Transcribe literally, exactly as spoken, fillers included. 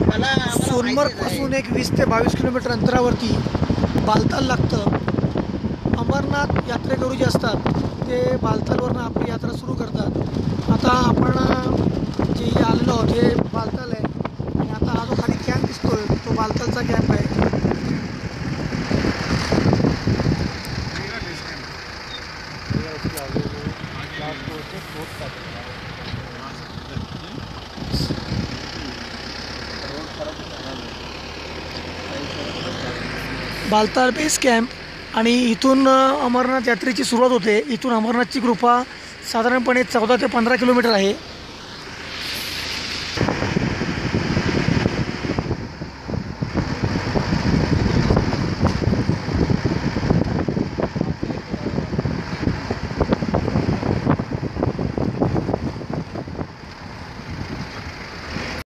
सोनमर्गपासून एक वीस ते बावीस किलोमीटर अंतरावरती बालताल लागतं. अमरनाथ यात्रेकरू जे असतात ते बालतालवरनं आपली यात्रा सुरू करतात. आता आपण जे आलेलो आहोत हे बालताल आहे आणि आता हा जो खाली कॅम्प दिसतोय तो बालतालचा कॅम्प आहे. बालताल बेस कॅम्प आणि इथून अमरनाथ यात्रेची सुरुवात होते. इथून अमरनाथची गुफा साधारणपणे चौदा ते पंधरा किलोमीटर आहे.